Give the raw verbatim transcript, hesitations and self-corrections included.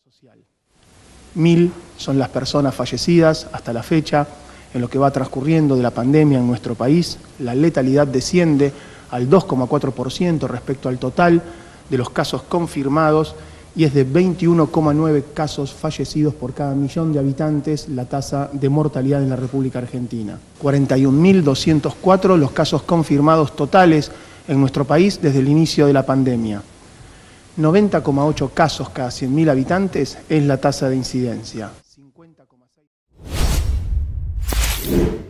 Mil son las personas fallecidas hasta la fecha. En lo que va transcurriendo de la pandemia en nuestro país, la letalidad desciende al dos coma cuatro por ciento respecto al total de los casos confirmados y es de veintiuno coma nueve casos fallecidos por cada millón de habitantes la tasa de mortalidad en la República Argentina. cuarenta y un mil doscientos cuatro los casos confirmados totales en nuestro país desde el inicio de la pandemia. noventa coma ocho casos cada cien mil habitantes es la tasa de incidencia. cincuenta coma seis